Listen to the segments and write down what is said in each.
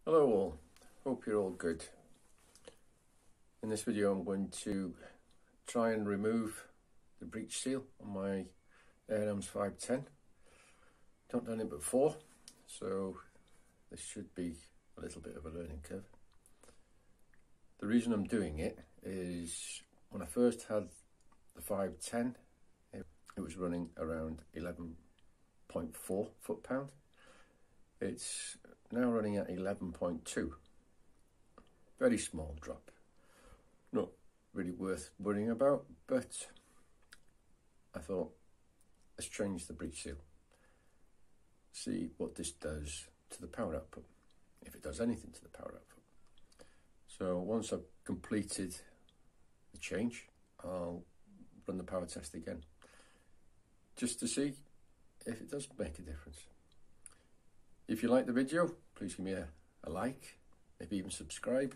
Hello all, hope you're all good. In this video I'm going to try and remove the breech seal on my Arms S510. Not done it before, so this should be a little bit of a learning curve. The reason I'm doing it is when I first had the 510, it was running around 11.4 foot-pound. It's now running at 11.2. Very small drop. Not really worth worrying about, but I thought, let's change the breech seal. See what this does to the power output, if it does anything to the power output. So once I've completed the change, I'll run the power test again, just to see if it does make a difference. If you like the video, please give me a like, maybe even subscribe.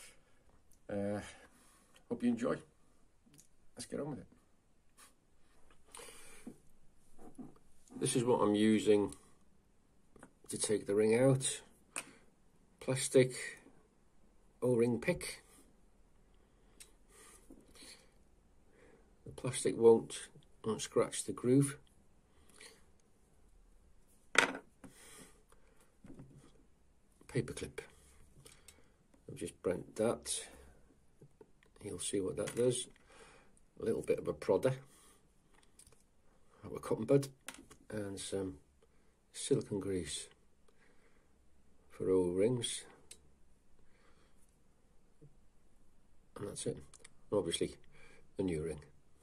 Hope you enjoy. Let's get on with it. This is what I'm using to take the ring out. Plastic O-ring pick. The plastic won't scratch the groove. Paper clip. I've just bent that. You'll see what that does. A little bit of a prodder, a cotton bud, and some silicone grease for O-rings, and that's it. Obviously, a new ring.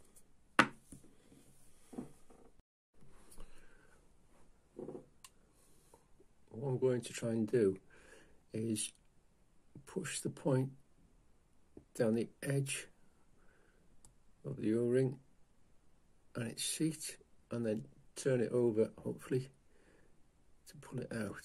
What I'm going to try and do is push the point down the edge of the O-ring and its seat, and then turn it over, hopefully, to pull it out.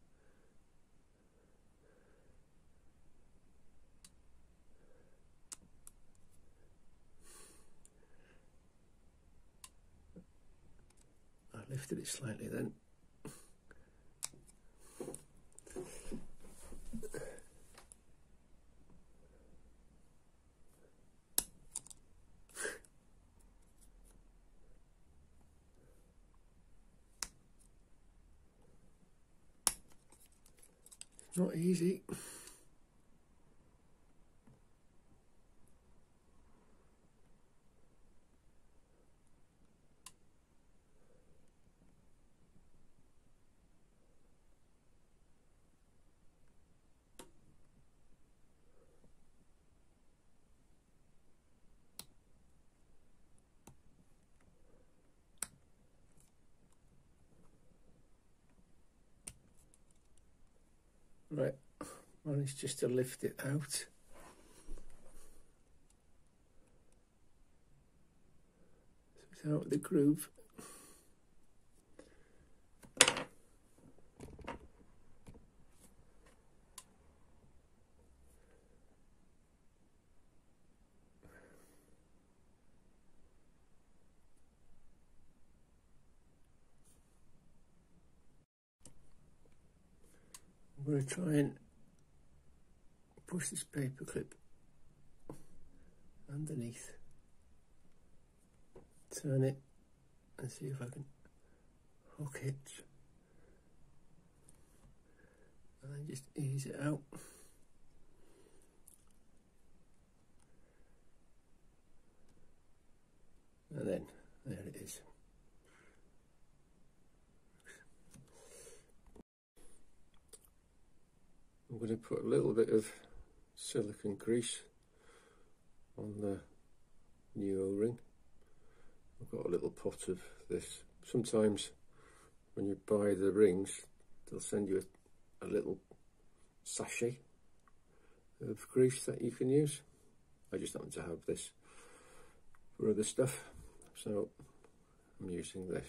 I lifted it slightly then. Not easy. Right, managed just to lift it out. So it's out of the groove. I'm going to try and push this paper clip underneath, turn it, and see if I can hook it, and then just ease it out. And then, there it is. I'm going to put a little bit of silicone grease on the new O-ring. I've got a little pot of this. Sometimes when you buy the rings, they'll send you a little sachet of grease that you can use. I just happen to have this for other stuff, so I'm using this.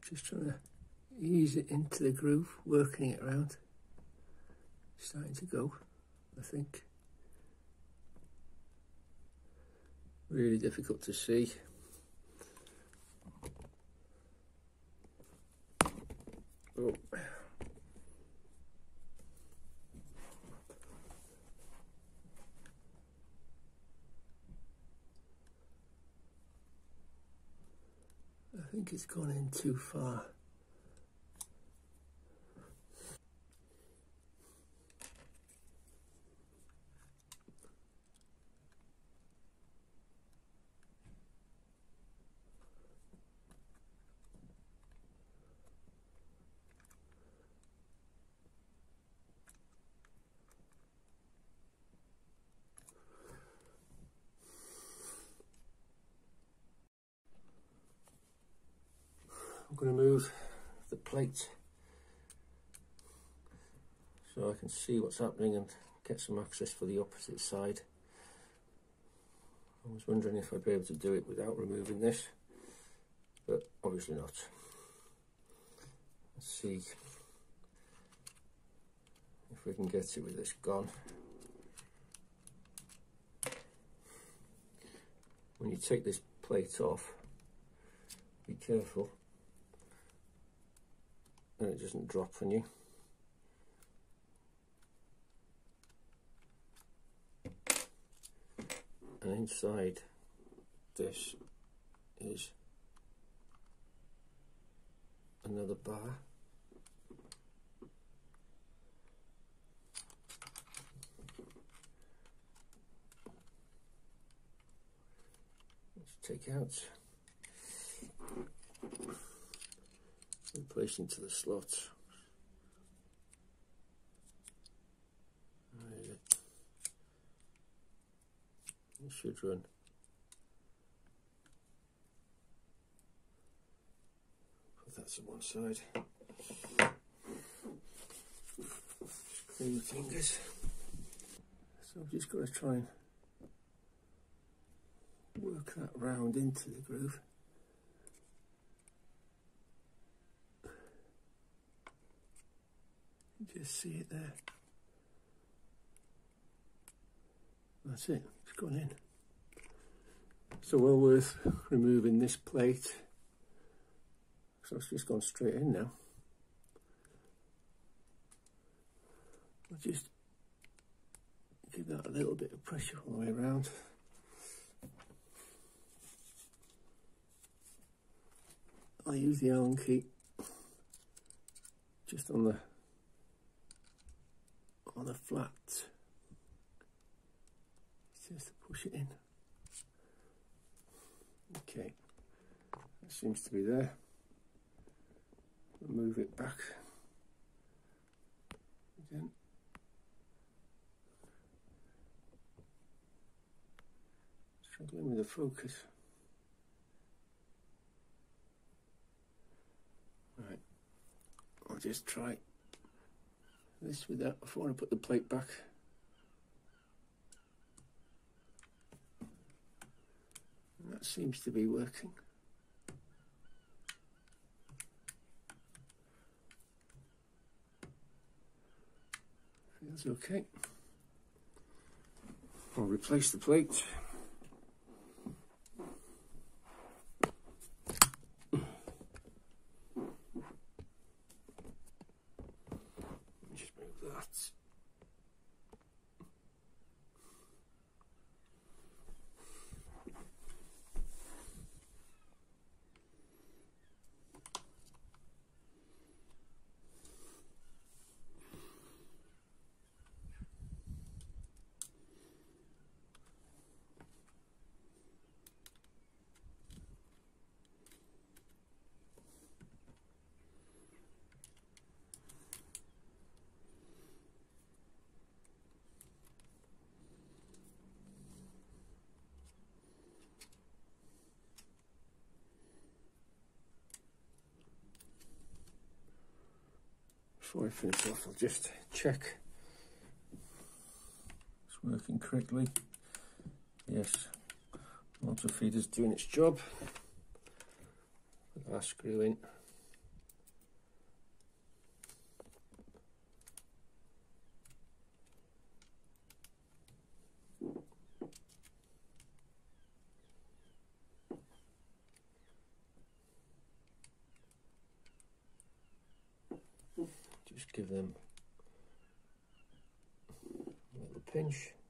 Just trying to ease it into the groove, working it around. Starting to go, I think. Really difficult to see. Oh. I think it's gone in too far. I'm going to move the plate so I can see what's happening and get some access for the opposite side. I was wondering if I'd be able to do it without removing this, but obviously not. Let's see if we can get it with this gone. When you take this plate off, be careful that it doesn't drop on you. And inside this is another bar. Let's take out and place into the slot. It should run. Put that to one side. Just clean the fingers. So I've just got to try and work that round into the groove. Just see it there. That's it, it's gone in. So well worth removing this plate. So it's just gone straight in now. I'll just give that a little bit of pressure all the way around. I'll use the Allen key just on the flat, just to push it in. Okay, that seems to be there. I'll move it back again. Struggling with the focus. Right, I'll just try this with that before I put the plate back. And that seems to be working. Feels okay. I'll replace the plate. Just move that. Before I finish off, I'll just check it's working correctly. Yes, auto feeder's doing its job. Put that screw in. Just give them a little pinch.